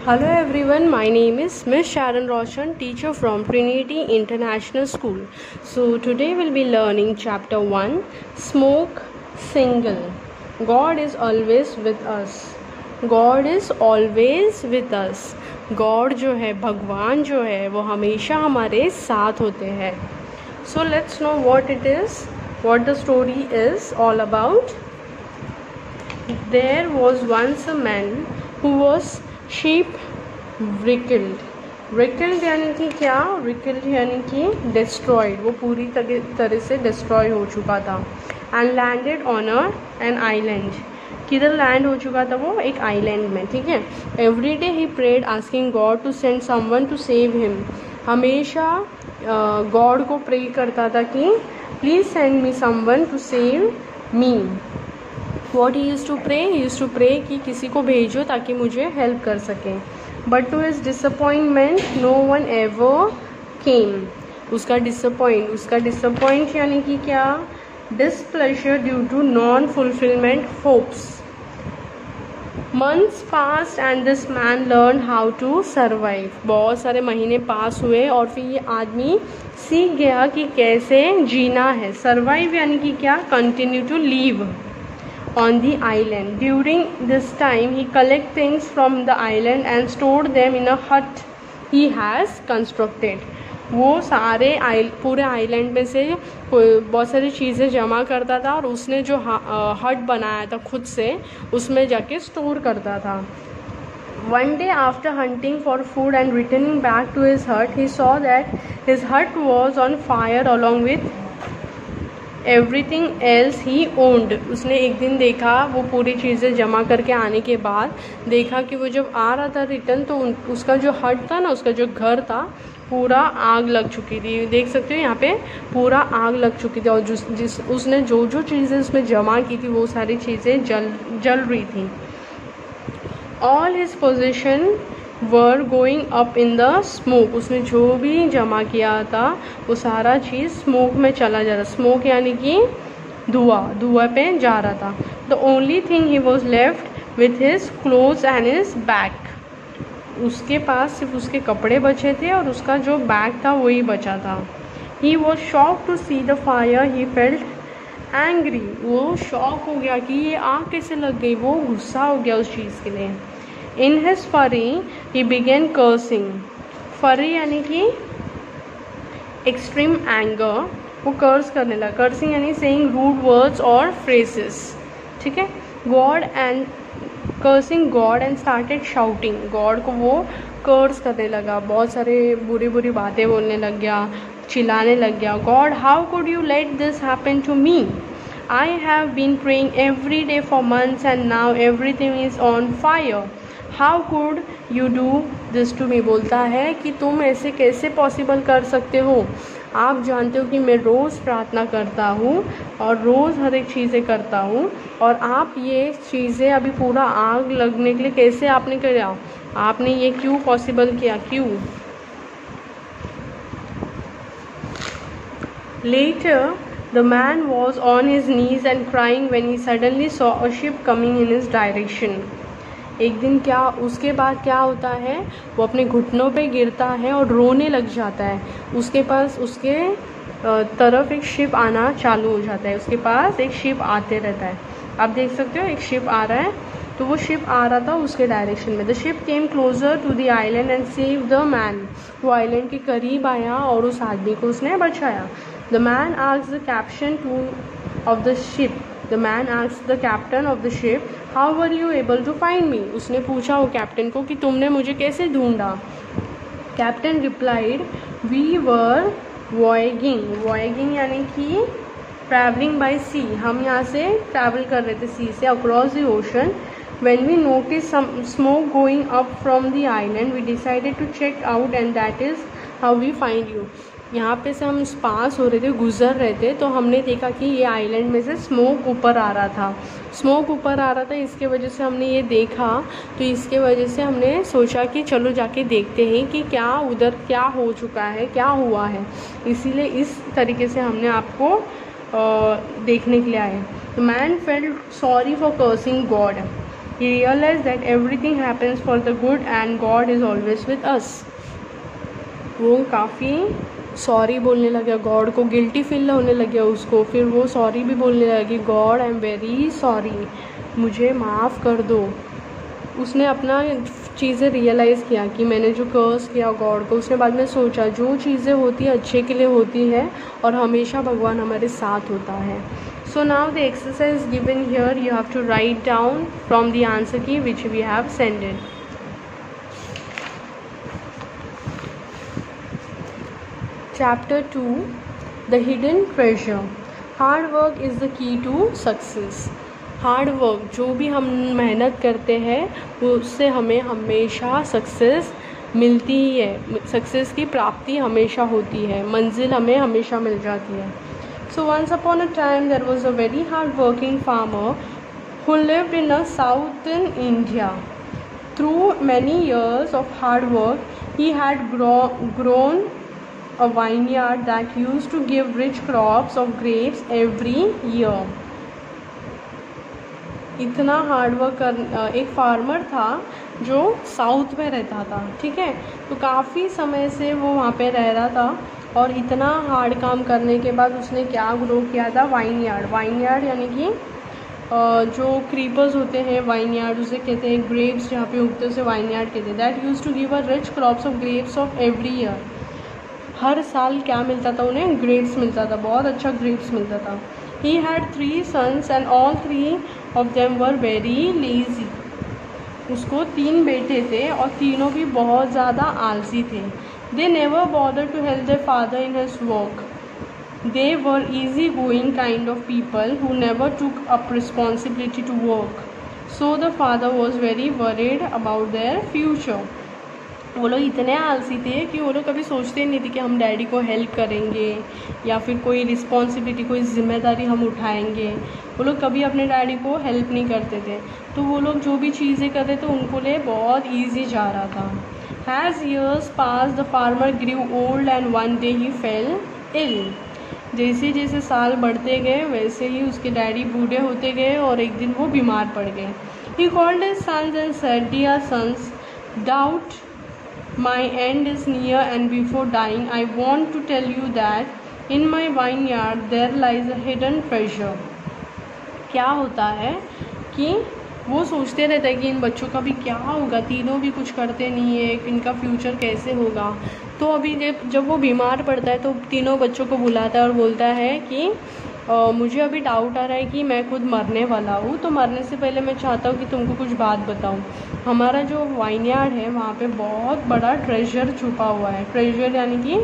Hello everyone, my name is Miss Sharon Roshan, teacher from Trinity International School. So today we'll be learning chapter 1, Smoke Signal. God is always with us. God is always with us. God जो है, भगवान जो है, वो हमेशा हमारे साथ होते हैं. So let's know what it is, what the story is all about. There was once a man who was sheep wrickled यानी कि क्या, wrickled यानी कि destroyed, वो पूरी तरह से destroy हो चुका था. And landed on an island. किधर लैंड हो चुका था वो? एक आइलैंड में. ठीक है. Every day he prayed asking God to send someone to save him. हमेशा गॉड को प्रे करता था कि please send me someone to save me. What he use to pray? He use to pray कि किसी को भेजो ताकि मुझे हेल्प कर सकें. But to his disappointment no one ever came. उसका डिसअपॉइंट यानी कि क्या? Displeasure due to non fulfilment hopes. Months pass and this man learn how to survive. बहुत सारे महीने पास हुए और फिर ये आदमी सीख गया कि कैसे जीना है. सर्वाइव यानी कि क्या? Continue to live on the island. During this time he collect things from the island and stored them in a hut he has constructed. वो सारे पूरे आइलैंड में से बहुत सारी चीज़ें जमा करता था और उसने जो हट बनाया था खुद से, उसमें जाके स्टोर करता था. One day after hunting for food and returning back to his hut, he saw that his hut was on fire along with everything else he owned. उसने एक दिन देखा, वो पूरी चीज़ें जमा करके आने के बाद देखा कि वो जब आ रहा था रिटर्न तो उसका जो हट था ना, उसका जो घर था, पूरा आग लग चुकी थी. देख सकते हो यहाँ पे पूरा आग लग चुकी थी और उसने जो चीज़ें उसमें जमा की थी वो सारी चीज़ें जल रही थी. All his possessions were going up in the smoke. उसने जो भी जमा किया था वो सारा चीज़ स्मोक में चला जा रहा. स्मोक यानी कि धुआं पे जा रहा था. The only thing he was left with his clothes and his bag. उसके पास सिर्फ उसके कपड़े बचे थे और उसका जो बैग था वही बचा था. He was shock to see the fire. He felt angry. वो शॉक हो गया कि ये आग कैसे लग गई. वो गुस्सा हो गया उस चीज़ के लिए. In his fury, he began cursing. Fury यानी कि extreme anger. वो कर्स करने लगा. Cursing यानी saying rude words or phrases. ठीक है. Cursing God and started shouting. God को वो कर्स करने लगा. बहुत सारे बुरी बातें बोलने लग गया, चिल्लाने लग गया. God, how could you let this happen to me? I have been praying every day for months and now everything is on fire. How could you do this to me. बोलता है कि तुम ऐसे कैसे पॉसिबल कर सकते हो. आप जानते हो कि मैं रोज़ प्रार्थना करता हूँ और रोज़ हर एक चीज़ें करता हूँ और आप ये चीज़ें अभी पूरा आग लगने के लिए कैसे आपने किया. आपने ये क्यों पॉसिबल किया, क्यों. Later the man was on his knees and crying when he suddenly saw a ship coming in his direction. एक दिन उसके बाद क्या होता है, वो अपने घुटनों पे गिरता है और रोने लग जाता है. उसके पास उसके तरफ एक शिप आना चालू हो जाता है. उसके पास एक शिप आते रहता है. आप देख सकते हो एक शिप आ रहा है. तो वो शिप आ रहा था उसके डायरेक्शन में. The ship came closer to the island and save the man. वो आइलैंड के करीब आया और उस आदमी को उसने बचाया. The man asked the captain of the ship. The man asked the captain of the ship, how were you able to find me. उसने पूछा वो कैप्टन को कि तुमने मुझे कैसे ढूंढा. Captain replied, we were voyaging यानी कि ट्रैवलिंग बाय सी. हम यहाँ से ट्रैवल कर रहे थे सी से across the ocean. When we notice some smoke going up from the island we decided to check out and that is how we find you. यहाँ पे से हम पास हो रहे थे, गुजर रहे थे, तो हमने देखा कि ये आइलैंड में से स्मोक ऊपर आ रहा था. इसके वजह से हमने ये देखा, तो इसके वजह से हमने सोचा कि चलो जाके देखते हैं कि क्या उधर क्या हो चुका है, क्या हुआ है. इसीलिए इस तरीके से हमने आपको देखने के लिए आए. The man felt sorry for cursing God. He realized that everything happens for the good and God is always with us. वो काफ़ी सॉरी बोलने लगा, गॉड को गिल्टी फील होने लगा उसको। फिर वो सॉरी भी बोलने लगा कि God I am very sorry, मुझे माफ़ कर दो। उसने अपना चीज़ें रियलाइज़ किया कि मैंने जो कर्स किया गॉड को। उसने बाद में सोचा जो चीज़ें होती हैं अच्छे के लिए होती है और हमेशा भगवान हमारे साथ होता है। So now the exercise given here, you have to write down from the answer key which we have sended. Chapter 2, The Hidden Treasure. Hard work is the key to success. Hard work, जो भी हम मेहनत करते हैं उससे हमें हमेशा success मिलती ही है, सक्सेस की प्राप्ति हमेशा होती है, मंजिल हमें हमेशा मिल जाती है। So once upon a time there was a very hard working farmer who lived in a southern India. Through many years of hard work he had grown a vineyard that used to give rich crops of grapes every year. इतना hard work कर एक farmer था जो south में रहता था, ठीक है, तो काफ़ी समय से वो वहाँ पे रह रहा था और इतना हार्ड काम करने के बाद उसने क्या ग्रो किया था, वाइनयार्ड। वाइनयार्ड यानी कि जो क्रीपर्स होते हैं, वाइनयार्ड उसे कहते हैं, ग्रेप्स जहाँ पे उगते उसे वाइनयार्ड कहते हैं। That use to give a rich crops of grapes of every year. हर साल क्या मिलता था उन्हें, ग्रेप्स मिलता था, बहुत अच्छा ग्रेप्स मिलता था। He had 3 sons and all 3 of them were very lazy. उसको 3 बेटे थे और तीनों भी बहुत ज़्यादा आलसी थे। They never bothered to help their father in his work. They were easy going kind of people who never took up responsibility to work. So the father was very worried about their future. वो लोग इतने आलसी थे कि वो लोग कभी सोचते नहीं थे कि हम डैडी को हेल्प करेंगे या फिर कोई रिस्पॉन्सिबिलिटी, कोई जिम्मेदारी हम उठाएंगे। वो लोग कभी अपने डैडी को हेल्प नहीं करते थे, तो वो लोग जो भी चीज़ें करते थे उनको लिए बहुत ईजी जा रहा था। As years passed, the farmer grew old and one day he fell ill. जैसे जैसे साल बढ़ते गए वैसे ही उसके डैडी बूढ़े होते गए और एक दिन वो बीमार पड़ गए। He called his sons and said, "Dear sons, doubt my end is near and before dying I want to tell you that in my vineyard there lies a hidden treasure." क्या होता है कि वो सोचते रहते हैं कि इन बच्चों का भी क्या होगा, तीनों भी कुछ करते नहीं है, इनका फ्यूचर कैसे होगा। तो अभी जब वो बीमार पड़ता है तो तीनों बच्चों को बुलाता है और बोलता है कि मुझे अभी डाउट आ रहा है कि मैं खुद मरने वाला हूँ, तो मरने से पहले मैं चाहता हूँ कि तुमको कुछ बात बताऊँ। हमारा जो वाइनयार्ड है वहाँ पे बहुत बड़ा ट्रेजर छुपा हुआ है। ट्रेजर यानी कि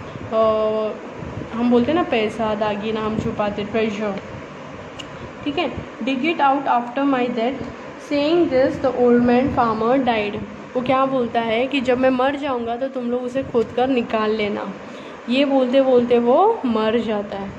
हम बोलते हैं ना पैसा, दागीना हम छुपाते, ट्रेजर, ठीक है। Dig it out after my death. Saying this the old man farmer died. वो क्या बोलता है कि जब मैं मर जाऊँगा तो तुम लोग उसे खोद कर निकाल लेना। ये बोलते बोलते वो मर जाता है।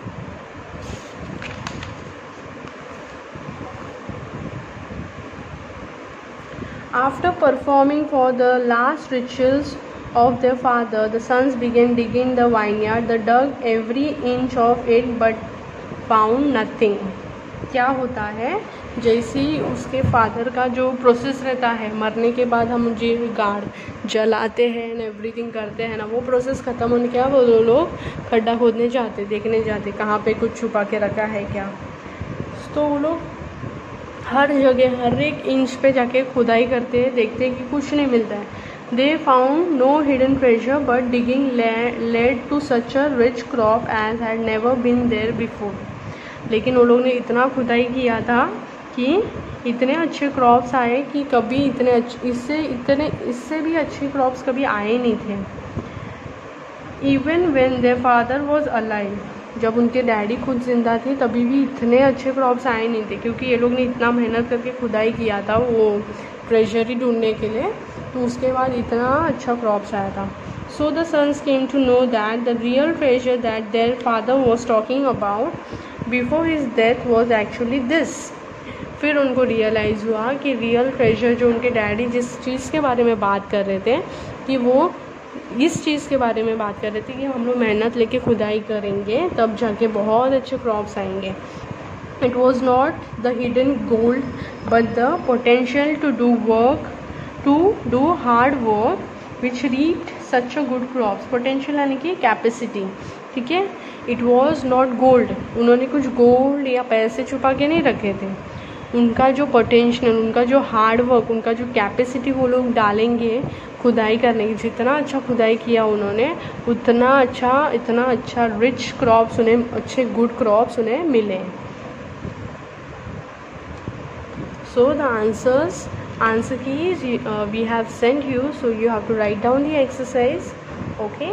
After performing for the last rituals of their father, the sons began digging the vineyard. They dug every inch of it but found nothing. क्या होता है, जैसे ही उसके फादर का जो प्रोसेस रहता है, मरने के बाद हम जो गाड़ जलाते हैं न एवरीथिंग करते हैं ना, वो प्रोसेस ख़त्म होने के बाद वो लोग खड्डा खोदने जाते, देखने जाते कहाँ पे कुछ छुपा के रखा है क्या। तो वो लोग हर जगह हर एक इंच पे जाके खुदाई करते हैं, देखते हैं कि कुछ नहीं मिलता है। They found no hidden treasure but digging led to such a rich crop as had never been there before. लेकिन वो लोग ने इतना खुदाई किया था कि इतने अच्छे क्रॉप्स आए कि कभी इससे भी अच्छे क्रॉप्स कभी आए नहीं थे। Even when their father was alive, जब उनके डैडी खुद जिंदा थे तभी भी इतने अच्छे क्रॉप्स आए नहीं थे, क्योंकि ये लोग ने इतना मेहनत करके खुदाई किया था वो ट्रेजरी ढूंढने के लिए, तो उसके बाद इतना अच्छा क्रॉप्स आया था। So the sons came to know that the real treasure that their father was talking about before his death was actually this. फिर उनको रियलाइज़ हुआ कि रियल ट्रेजर जो उनके डैडी जिस चीज़ के बारे में बात कर रहे थे कि वो इस चीज़ के बारे में बात कर रहे थे कि हम लोग मेहनत लेके खुदाई करेंगे तब जाके बहुत अच्छे क्रॉप्स आएंगे। It was not the hidden gold but the potential to do hard work which reaped such a good crops. Potential यानी कि कैपेसिटी, ठीक है. It was not gold, उन्होंने कुछ गोल्ड या पैसे छुपा के नहीं रखे थे. उनका जो पोटेंशियल, उनका जो हार्ड वर्क, उनका जो कैपेसिटी वो लोग डालेंगे खुदाई करने की. जितना अच्छा खुदाई किया उन्होंने उतना अच्छा, इतना अच्छा रिच क्रॉप्स उन्हें, अच्छे गुड क्रॉप्स उन्हें मिले. So the answer keys we have sent you, so you have to write down the exercise. Okay.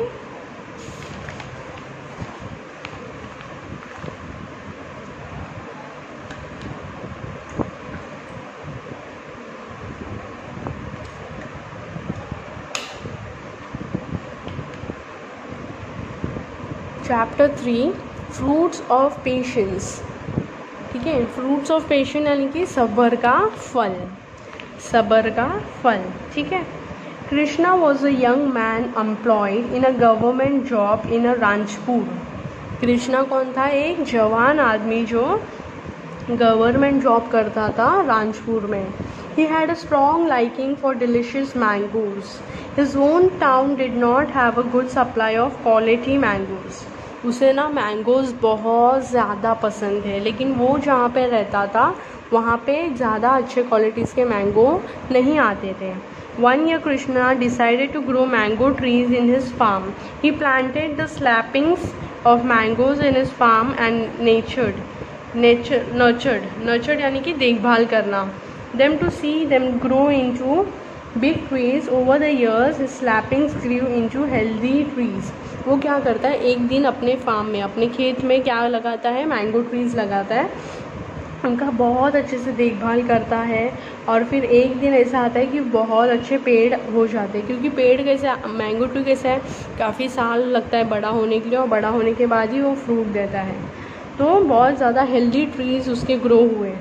Chapter 3 Fruits of Patience. ठीक है. फ्रूट्स ऑफ पेशेंस यानी कि सब्र का फल, सब्र का फल, ठीक है. Krishna was a young man employed in a government job in a Rajpur. Krishna कौन था? एक जवान आदमी जो गवर्नमेंट जॉब करता था राजपुर में. He had a strong liking for delicious mangoes. His own town did not have a good supply of quality mangoes. उसे ना मैंगोज़ बहुत ज़्यादा पसंद है, लेकिन वो जहाँ पे रहता था वहाँ पे ज़्यादा अच्छे क्वालिटीज़ के मैंगो नहीं आते थे. One year Krishna decided to grow mango trees in his farm. He planted the saplings of mangoes in his farm and nurtured यानी कि देखभाल करना, them to see them grow into big trees. Over the years his saplings grew into healthy trees. वो क्या करता है, एक दिन अपने फार्म में, अपने खेत में क्या लगाता है? मैंगो ट्रीज़ लगाता है. उनका बहुत अच्छे से देखभाल करता है और फिर एक दिन ऐसा आता है कि बहुत अच्छे पेड़ हो जाते हैं. क्योंकि पेड़ कैसे, मैंगो ट्री कैसा है, काफ़ी साल लगता है बड़ा होने के लिए और बड़ा होने के बाद ही वो फ्रूट देता है. तो बहुत ज़्यादा हेल्दी ट्रीज़ उसके ग्रो हुए.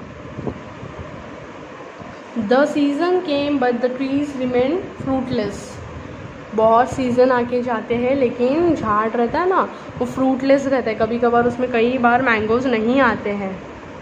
The season came but the trees remain fruitless. बहुत सीज़न आके जाते हैं लेकिन झाड़ रहता है ना, वो फ्रूटलेस रहता है. कभी कभार उसमें कई बार मैंगोज़ नहीं आते हैं.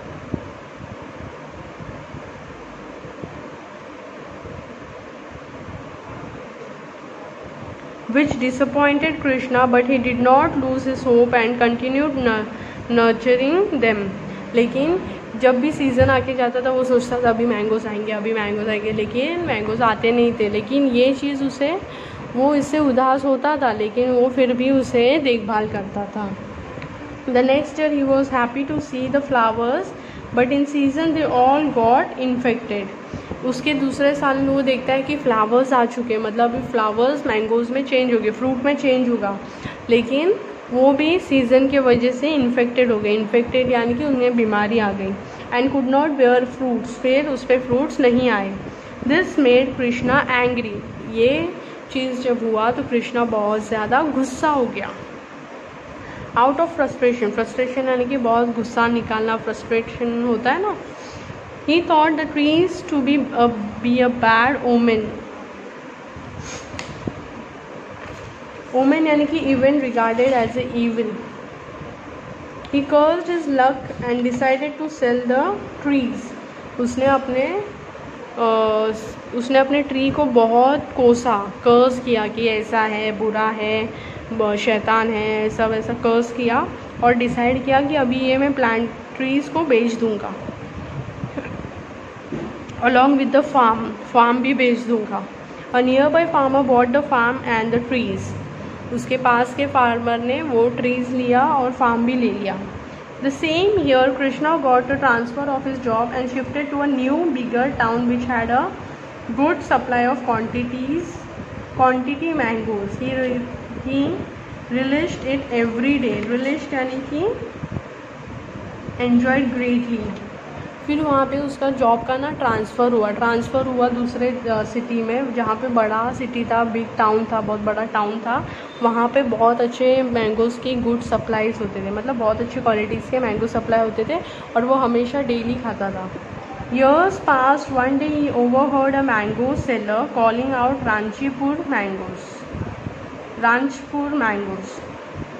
which disappointed Krishna, but he did not lose his hope and continued nurturing them. लेकिन जब भी सीज़न आके जाता था वो सोचता था अभी मैंगोज़ आएंगे, अभी मैंगोज़ आएंगे, लेकिन मैंगोज़ आते नहीं थे. लेकिन ये चीज़ उसे, वो इससे उदास होता था लेकिन वो फिर भी उसे देखभाल करता था. The next year he was happy to see the flowers but in season they all got infected. उसके दूसरे साल में वो देखता है कि फ्लावर्स आ चुके हैं, मतलब अभी फ्लावर्स मैंगोज़ में चेंज हो गए, फ्रूट में चेंज होगा, लेकिन वो भी सीज़न के वजह से इन्फेक्टेड हो गए. इन्फेक्टेड यानी कि उन्हें बीमारी आ गई. And could not bear fruits, फिर उस पर फ्रूट्स नहीं आए. This made Krishna angry. ये चीज़ जब हुआ तो कृष्णा बहुत ज़्यादा गुस्सा हो गया. आउट ऑफ फ्रस्ट्रेशन, फ्रस्ट्रेशन यानी कि बहुत गुस्सा निकालना, फ्रस्ट्रेशन होता है ना. He thought the trees to be a bad omen. Omen यानी कि event regarded as a evil. He cursed his luck and decided to sell the trees. उसने अपने ट्री को बहुत कोसा, कर्स किया कि ऐसा है, बुरा है, शैतान है, ऐसा वैसा कर्स किया और डिसाइड किया कि अभी ये मैं प्लांट ट्रीज़ को बेच दूँगा. along with the farm भी बेच दूँगा. A nearby farmer bought the farm and the trees. उसके पास के फार्मर ने वो ट्रीज़ लिया और फार्म भी ले लिया. The same year Krishna got a transfer of his job and shifted to a new bigger town which had a good supply of quantity mangoes. He relished it every day. Relished यानी कि enjoyed greatly. फिर वहाँ पे उसका job का ना transfer हुआ दूसरे सिटी में, जहाँ पे बड़ा सिटी था, बिग टाउन था, बहुत बड़ा टाउन था. वहाँ पे बहुत अच्छे मैंगोज़ की गुड सप्लाईज होते थे, मतलब बहुत अच्छी क्वालिटीज़ के मैंगो सप्लाई होते थे और वो हमेशा डेली खाता था. Years passed. One day he overheard a mango seller calling out Ranchpur mangoes.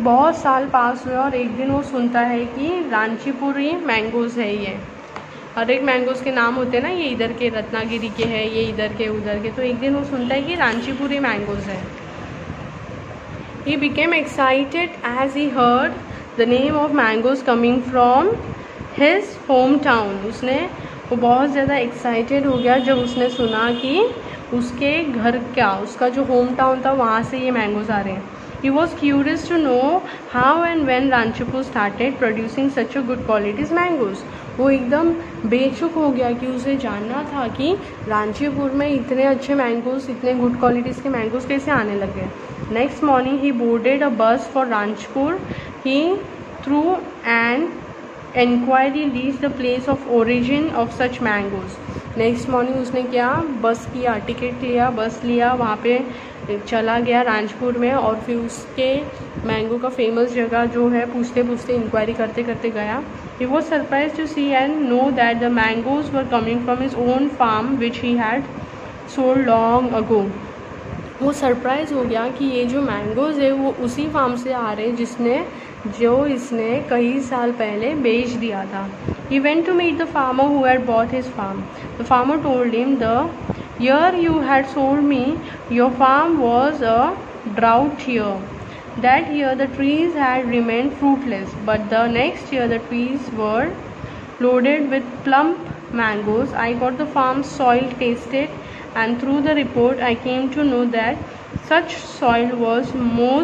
बहुत साल पास हुए और एक दिन वो सुनता है कि रांचीपुरी मैंगोज़ है ये। हर एक मैंगोज़ के नाम होते हैं ना, ये इधर के रत्नागिरी के हैं, ये इधर के उधर के। तो एक दिन वो सुनता है कि रांचीपुरी मैंगोज़ है। He became excited as he heard the name of mangoes coming from his hometown. वो बहुत ज़्यादा एक्साइटेड हो गया जब उसने सुना कि उसके घर का, उसका जो होम टाउन था वहाँ से ये मैंगोज़ आ रहे हैं। He was curious to know how and when Ranchipur started producing such a good qualities mangoes. वो एकदम बेचुक हो गया कि उसे जानना था कि रांचीपुर में इतने अच्छे मैंगोज़, इतने गुड क्वालिटीज़ के मैंगोज़ कैसे आने लगे। Next morning he boarded a bus for Ranchpur. He through and enquiry reached the place of origin of such mangoes. Next morning उसने क्या, बस किया, टिकट लिया, बस लिया, वहाँ पे चला गया रांचपुर में और फिर उसके मैंगो का फेमस जगह जो है पूछते पूछते इंक्वायरी करते करते गया। He was surprised to see and know that the mangoes were coming from his own farm which he had sold long ago. वो सरप्राइज़ हो गया कि ये जो मैंगोज़ है वो उसी फार्म से आ रहे हैं जो इसने कई साल पहले बेच दिया था। He went to meet the farmer who had bought his farm. The farmer told him, "The year you had sold me, your farm was a drought year. That year the trees had remained fruitless, but the next year the trees were loaded with plump mangoes. I got the farm's soil tasted, and through the report I came to know that such soil was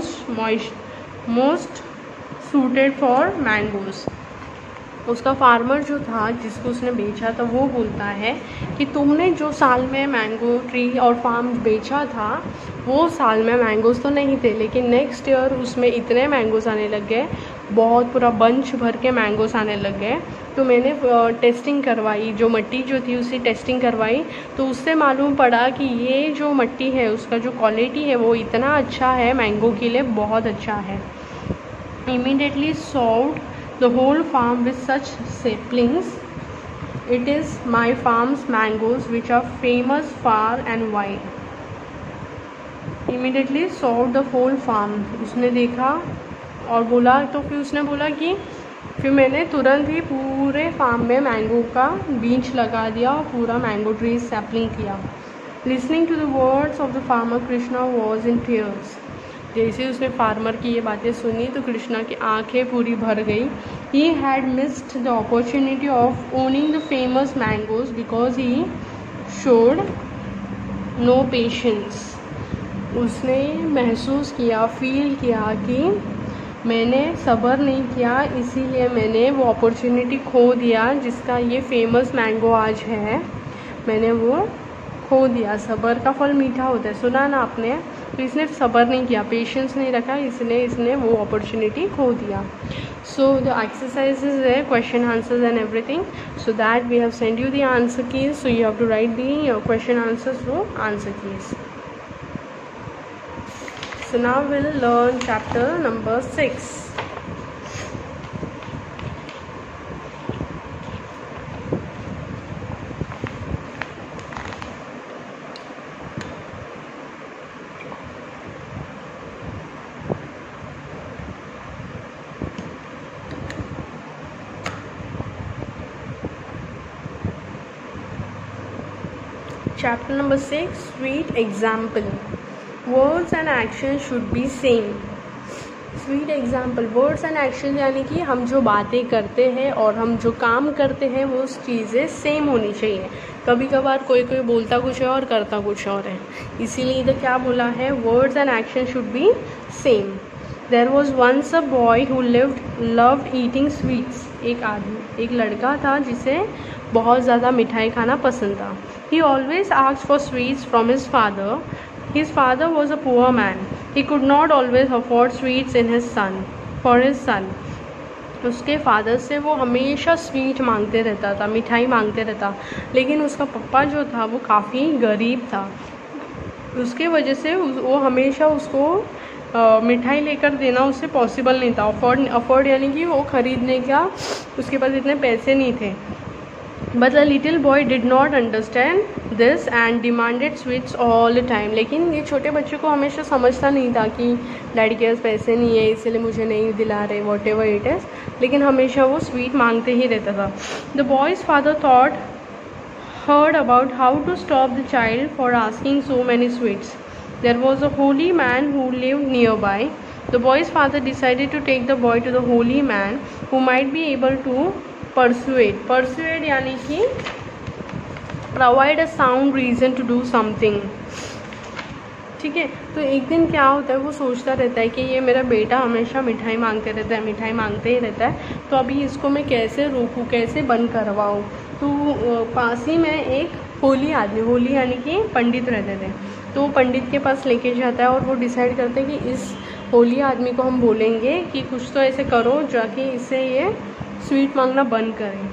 most suited for mangoes." उसका farmer जो था जिसको उसने बेचा था वो बोलता है कि तुमने जो साल में मैंगो ट्री और फार्म बेचा था वो साल में मैंगोज़ तो नहीं थे, लेकिन नेक्स्ट ईयर उसमें इतने मैंगोज़ आने लग गए, बहुत पूरा बंच भर के मैंगोज़ आने लग गए। तो मैंने टेस्टिंग करवाई, जो मिट्टी जो थी उसकी टेस्टिंग करवाई, तो उससे मालूम पड़ा कि ये जो मिट्टी है उसका जो क्वालिटी है वो इतना अच्छा है, मैंगो के लिए बहुत अच्छा है। Immediately sowed the whole farm with such saplings. It is my farm's mangoes which are famous far and wide. Immediately sowed the whole farm. उसने देखा और बोला, तो फिर उसने बोला कि फिर मैंने तुरंत ही पूरे फार्म में मैंगो का बीज लगा दिया और पूरा मैंगो ट्री सैपलिंग किया। Listening to the words of the farmer, Krishna was in tears. जैसे उसने फार्मर की ये बातें सुनी तो कृष्णा की आंखें पूरी भर गई। He had missed the opportunity of owning the famous mangoes because he showed no patience. उसने महसूस किया, फील किया कि मैंने सब्र नहीं किया, इसीलिए मैंने वो अपॉर्चुनिटी खो दिया जिसका ये फेमस मैंगो आज है, मैंने वो खो दिया। सब्र का फल मीठा होता है, सुना ना आपने। तो इसने सब्र नहीं किया, पेशेंस नहीं रखा, इसलिए इसने वो अपॉर्चुनिटी खो दिया। सो द एक्सरसाइजेज है, question answers and everything, so that we have send you the answer keys, so you have to write the question answers through answer keys. So now we'll learn chapter number 6. Chapter number 6, sweet example. Words and action should be same. Sweet example, words and action यानी कि हम जो बातें करते हैं और हम जो काम करते हैं वो चीज़ें सेम होनी चाहिए। कभी कभार कोई कोई बोलता कुछ है और करता कुछ और है, इसीलिए इधर क्या बोला है, words and action should be same. There was once a boy who loved eating sweets. एक लड़का था जिसे बहुत ज़्यादा मिठाई खाना पसंद था। He always asked for sweets from his father. His father was a poor man. He could not always afford sweets for his son. उसके फादर से वो हमेशा स्वीट मांगते रहता था, मिठाई मांगते रहता, लेकिन उसका पप्पा जो था वो काफ़ी गरीब था, उसके वजह से वो हमेशा उसको मिठाई लेकर देना उससे पॉसिबल नहीं था। अफोर्ड यानी कि वो ख़रीदने का उसके पास इतने पैसे नहीं थे। But the little boy did not understand this and demanded sweets all the time. लेकिन ये छोटे बच्चे को हमेशा समझता नहीं था कि डैडी के पास पैसे नहीं है इसलिए मुझे नहीं दिला रहे, वॉट एवर इट इज़, लेकिन हमेशा वो स्वीट मांगते ही रहता था. The boy's father heard about how to stop the child for asking so many sweets. There was a holy man who lived nearby. The boy's father decided to take the boy to the holy man who might be able to persuade यानी कि provide a sound reason to do something. ठीक है, तो एक दिन क्या होता है, वो सोचता रहता है कि ये मेरा बेटा हमेशा मिठाई मांगते रहता है, मिठाई मांगते ही रहता है, तो अभी इसको मैं कैसे रोकूँ, कैसे बंद करवाऊँ. तो पास ही में एक होली आदमी, होली यानी कि पंडित रहते थे, तो वो पंडित के पास लेके जाता है और वो डिसाइड करते हैं कि इस होली आदमी को हम बोलेंगे कि कुछ तो ऐसे करो जाके इससे ये स्वीट मांगना बंद करें.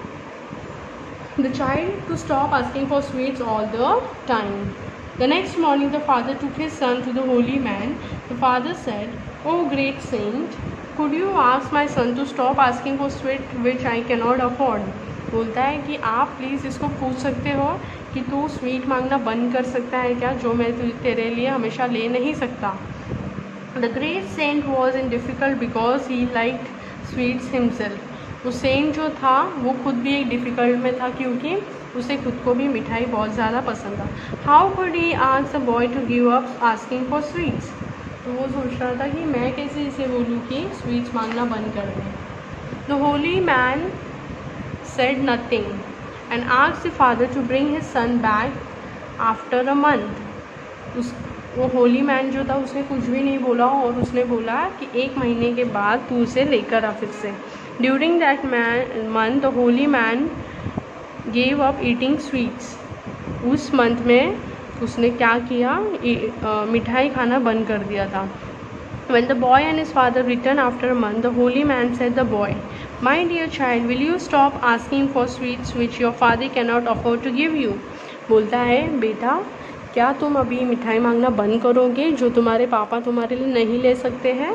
The child to stop asking for sweets all the time. The next morning the father took his son to the holy man. The father said, "Oh great saint, could you ask my son to stop asking for sweet which I cannot afford?" बोलता है कि आप please इसको पूछ सकते हो कि तू स्वीट मांगना बंद कर सकता है क्या, जो मैं तेरे लिए हमेशा ले नहीं सकता. The great saint was in difficult because he liked sweets himself. वो सेंट जो था वो खुद भी एक डिफ़िकल्ट में था क्योंकि उसे खुद को भी मिठाई बहुत ज़्यादा पसंद था. How could he ask the boy to give up asking for sweets. तो वो सोच रहा था कि मैं कैसे इसे बोलूँ कि स्वीट्स मांगना बंद कर दें. The holy man said nothing and asked the father to bring his son back after a month. वो होली मैन जो था उसने कुछ भी नहीं बोला और उसने बोला कि 1 महीने के बाद तू उसे लेकर आ फिर से. During that month the holy man gave up eating sweets. उस मंथ में उसने क्या किया, मिठाई खाना बंद कर दिया था. When the boy and his father returned after a month, the holy man said the boy, "My dear child, will you stop asking for sweets which your father cannot afford to give you?" बोलता है, बेटा क्या तुम अभी मिठाई मांगना बंद करोगे जो तुम्हारे पापा तुम्हारे लिए नहीं ले सकते हैं.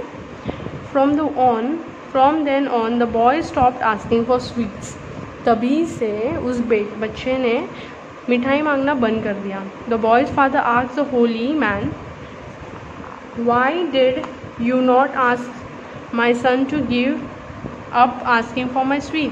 From then on the boy stopped asking for sweets. तभी से उस बच्चे ने मिठाई मांगना बंद कर दिया. The boy's father asked the holy man, "Why did you not ask my son to give up asking for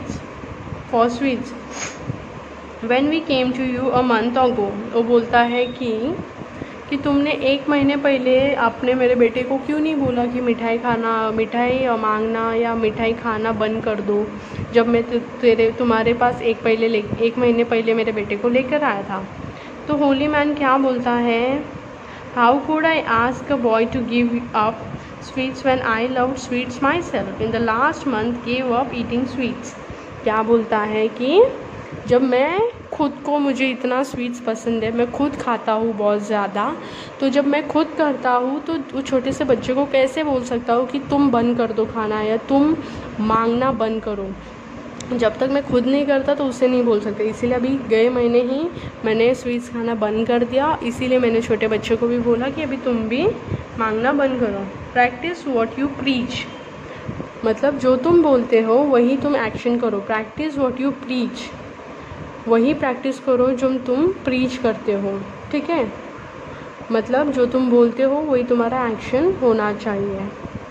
sweets when we came to you a month ago?" वो बोलता है कि तुमने 1 महीने पहले आपने मेरे बेटे को क्यों नहीं बोला कि मिठाई मांगना या मिठाई खाना बंद कर दो, जब मैं तुम्हारे पास 1 महीने पहले मेरे बेटे को लेकर आया था. तो होली मैन क्या बोलता है, how could I ask a boy to give up sweets when I love sweets myself in the last month give up eating sweets. क्या बोलता है कि जब मैं खुद को, मुझे इतना स्वीट्स पसंद है, मैं खुद खाता हूँ बहुत ज़्यादा, तो जब मैं खुद करता हूँ तो वो छोटे से बच्चे को कैसे बोल सकता हूँ कि तुम बंद कर दो खाना या तुम मांगना बंद करो. जब तक मैं खुद नहीं करता तो उसे नहीं बोल सकते. इसीलिए अभी गए महीने ही मैंने स्वीट्स खाना बंद कर दिया. इसीलिए मैंने छोटे बच्चों को भी बोला कि अभी तुम भी मांगना बंद करो. Practice what you preach. मतलब जो तुम बोलते हो वही तुम एक्शन करो. प्रैक्टिस वॉट यू प्रीच, वही प्रैक्टिस करो जो तुम प्रीच करते हो. ठीक है, मतलब जो तुम बोलते हो वही तुम्हारा एक्शन होना चाहिए.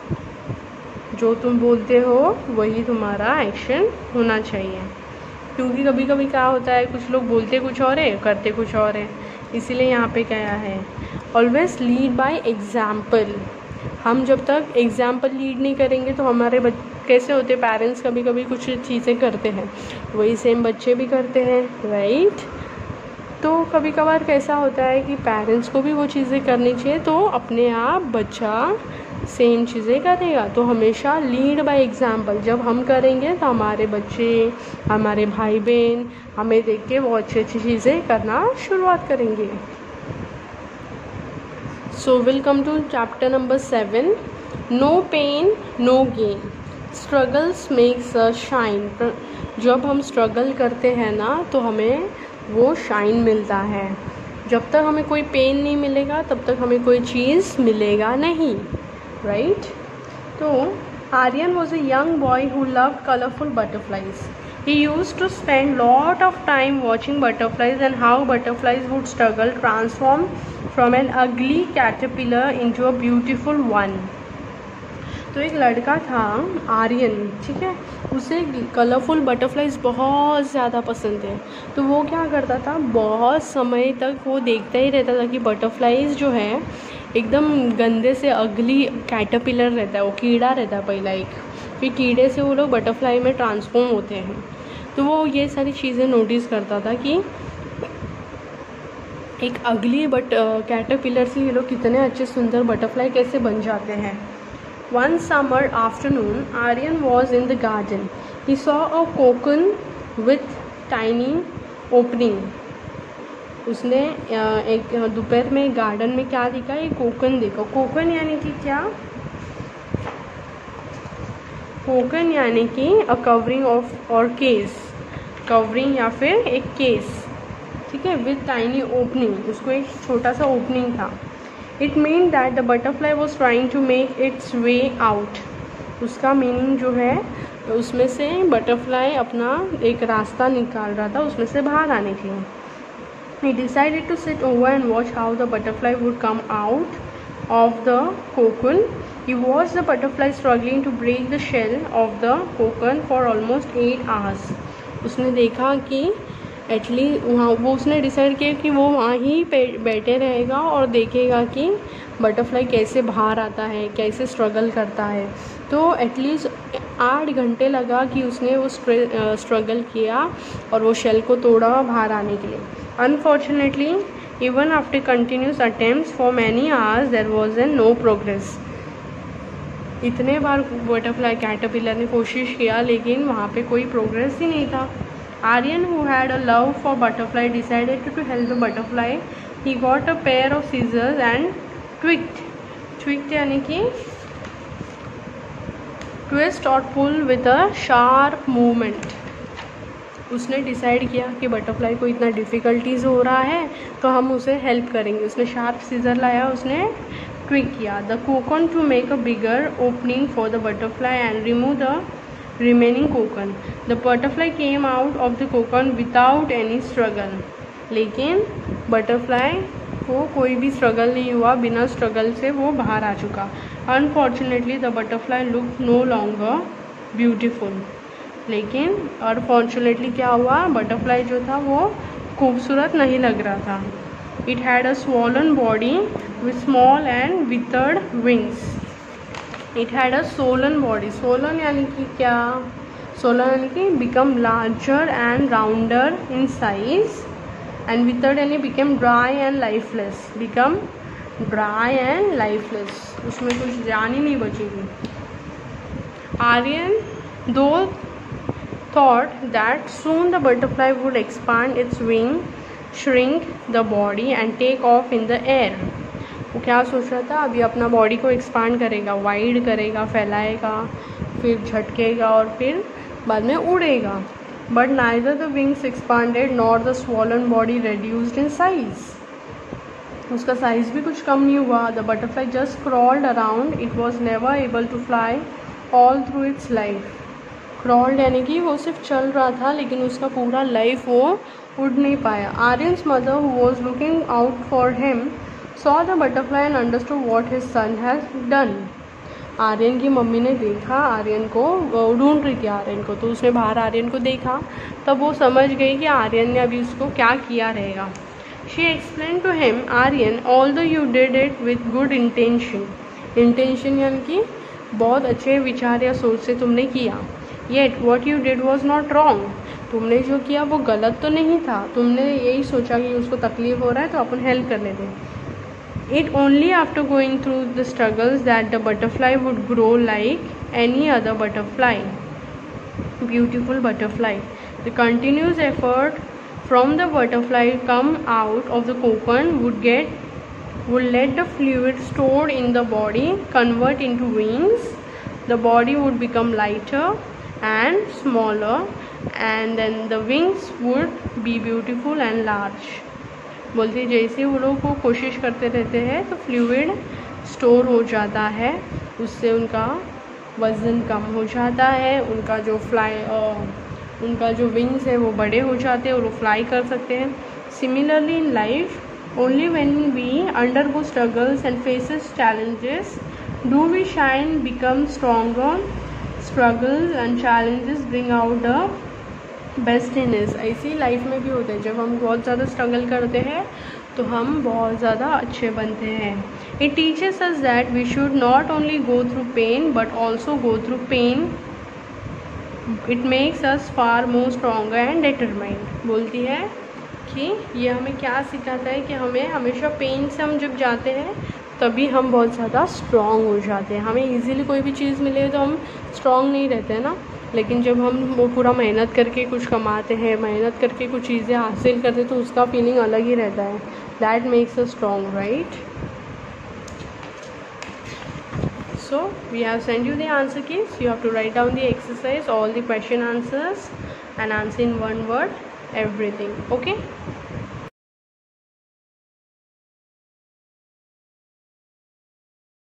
जो तुम बोलते हो वही तुम्हारा एक्शन होना चाहिए. क्योंकि कभी कभी क्या होता है, कुछ लोग बोलते कुछ और है, करते कुछ और है. इसीलिए यहाँ पे क्या है, ऑलवेज लीड बाय एग्जाम्पल. हम जब तक एग्जाम्पल लीड नहीं करेंगे तो हमारे कैसे होते, पेरेंट्स कभी कभी कुछ चीज़ें करते हैं, वही सेम बच्चे भी करते हैं, राइट. तो कभी कभार कैसा होता है कि पेरेंट्स को भी वो चीज़ें करनी चाहिए, तो अपने आप बच्चा सेम चीज़ें करेगा. तो हमेशा लीड बाय एग्जाम्पल. जब हम करेंगे तो हमारे बच्चे, हमारे भाई बहन हमें देख के बहुत अच्छी अच्छी चीज़ें करना शुरुआत करेंगे. So we'll come to chapter number 7. No pain, no gain. Struggles makes us shine. जब हम स्ट्रगल करते हैं ना तो हमें वो शाइन मिलता है. जब तक हमें कोई पेन नहीं मिलेगा तब तक हमें कोई चीज़ मिलेगा नहीं, राइट. तो Aryan was a young boy who loved colourful butterflies. He used to spend lot of time watching butterflies and how butterflies would struggle transform from an ugly caterpillar into a beautiful one. तो एक लड़का था आर्यन, ठीक है, उसे colourful butterflies बहुत ज़्यादा पसंद है। तो वो क्या करता था, बहुत समय तक वो देखता ही रहता था कि बटरफ्लाइज जो है एकदम गंदे से अगली कैटरपिलर रहता है, वो कीड़ा रहता है पहला एक, फिर कीड़े से वो लोग बटरफ्लाई में ट्रांसफॉर्म होते हैं। तो वो ये सारी चीज़ें नोटिस करता था कि एक अगली कैटरपिलर से ये लोग कितने अच्छे सुंदर बटरफ्लाई कैसे बन जाते हैं। One summer afternoon, Aryan was in the garden. He saw a cocoon with tiny opening. उसने एक दोपहर में गार्डन में क्या देखा, एक कोकन देखा। कोकन यानी कि क्या, कोकन यानी कि अ कवरिंग ऑफ और केस, कवरिंग या फिर एक केस, ठीक है, विथ टाइनी ओपनिंग, उसको एक छोटा सा ओपनिंग था। It meant that the butterfly was trying to make its way out. उसका मीनिंग जो है उसमें से बटरफ्लाई अपना एक रास्ता निकाल रहा था उसमें से बाहर आने के लिए। He decided to sit over and watch how the butterfly would come out of the cocoon. He watched the butterfly struggling to break the shell of the cocoon for almost 8 hours. उसने देखा कि at least वहाँ वो उसने decide किया कि वो वहाँ ही बैठे रहेगा और देखेगा कि बटरफ्लाई कैसे बाहर आता है, कैसे स्ट्रगल करता है। तो एटलीस्ट 8 घंटे लगा कि उसने वो स्ट्रगल किया और वो शेल को तोड़ा बाहर आने के लिए। Unfortunately even after continuous attempts for many hours there was no progress. इतने बार बटरफ्लाई कैटरपिलर ने कोशिश किया लेकिन वहाँ पे कोई प्रोग्रेस ही नहीं था। Aryan, who had a love for butterfly, decided to help the butterfly. He got a pair of scissors and twicked यानी कि twist और pull with a sharp movement. उसने डिसाइड किया कि बटरफ्लाई को इतना डिफ़िकल्टीज हो रहा है तो हम उसे हेल्प करेंगे। उसने शार्प सीजर लाया, उसने ट्विक किया the cocoon to make a bigger opening for the butterfly and remove the remaining cocoon. The butterfly came out of the cocoon without any struggle. लेकिन बटरफ्लाई को कोई भी स्ट्रगल नहीं हुआ, बिना स्ट्रगल से वो बाहर आ चुका। Unfortunately the butterfly looked no longer beautiful. लेकिन अनफॉर्चुनेटली क्या हुआ, बटरफ्लाई जो था वो खूबसूरत नहीं लग रहा था। It had a swollen body with small and withered wings. It had a swollen body. Swollen यानी कि क्या, swollen यानी कि become larger and rounder in size, and withered यानी became dry and lifeless. Become dry and lifeless. उसमें कुछ जान ही नहीं बचेगी। Aryan though thought that soon the butterfly would expand its wing, shrink the body and take off in the air. वो क्या सोच रहा था, अभी अपना बॉडी को एक्सपांड करेगा, वाइड करेगा, फैलाएगा, फिर झटकेगा और फिर बाद में उड़ेगा। But neither the wings expanded nor the swollen body reduced in size. उसका साइज भी कुछ कम नहीं हुआ। The butterfly just crawled around, it was never able to fly all through its life. Crawled यानी कि वो सिर्फ चल रहा था लेकिन उसका पूरा लाइफ वो उड़ नहीं पाया। Aryan's mother who was looking out for him saw the butterfly and understood what his son has done. Aryan की मम्मी ने देखा आर्यन को, ढूंढ रही थी आर्यन को, तो उसने बाहर आर्यन को देखा, तब वो समझ गई कि आर्यन ने अभी उसको क्या किया रहेगा। She explained to him, Aryan, although you did it with good intention. Intention यानी कि बहुत अच्छे विचार या सोच से तुमने किया। Yet what you did was not wrong. तुमने जो किया वो गलत तो नहीं था, तुमने यही सोचा कि उसको तकलीफ हो रहा है तो अपन हेल्प कर लेते। It only after going through the struggles that the butterfly would grow like any other butterfly. Beautiful butterfly. The continuous effort from the butterfly come out of the cocoon would let the fluid stored in the body convert into wings. The body would become lighter and smaller, and then the wings would be beautiful and large. बोलती जैसे वो लोग को कोशिश करते रहते हैं तो फ्लूइड स्टोर हो जाता है, उससे उनका वज़न कम हो जाता है, उनका जो उनका जो विंग्स है वो बड़े हो जाते हैं और वो फ्लाई कर सकते हैं। Similarly in life only when we undergo struggles and faces challenges do we shine become stronger. Struggles and challenges bring out the best in us. ऐसी लाइफ में भी होता है, जब हम बहुत ज़्यादा स्ट्रगल करते हैं तो हम बहुत ज़्यादा अच्छे बनते हैं। It teaches us that we should not only go through pain but also go through pain. It makes us far more stronger and determined. बोलती है कि ये हमें क्या सिखाता है कि हमें हमेशा पेन से हम जब जाते हैं तभी हम बहुत ज़्यादा स्ट्रॉन्ग हो जाते हैं। हमें इजीली कोई भी चीज़ मिले तो हम स्ट्रॉन्ग नहीं रहते हैं ना, लेकिन जब हम वो पूरा मेहनत करके कुछ कमाते हैं, मेहनत करके कुछ चीज़ें हासिल करते हैं तो उसका फीलिंग अलग ही रहता है। That makes us strong, right? So we have sent you the answer keys. You have to write down the exercise, all the question answers and answer in one word everything. Okay?